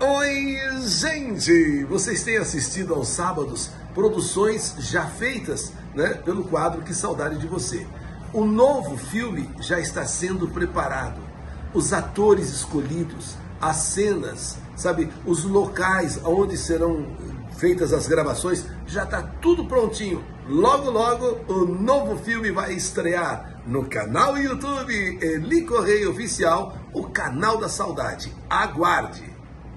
Oi, gente! Vocês têm assistido aos sábados produções já feitas, né, pelo quadro Que Saudade de Você. O novo filme já está sendo preparado. Os atores escolhidos, as cenas, sabe, os locais onde serão feitas as gravações, já está tudo prontinho. Logo, logo, o novo filme vai estrear no canal YouTube Eli Correia Oficial, o canal da saudade. Aguarde!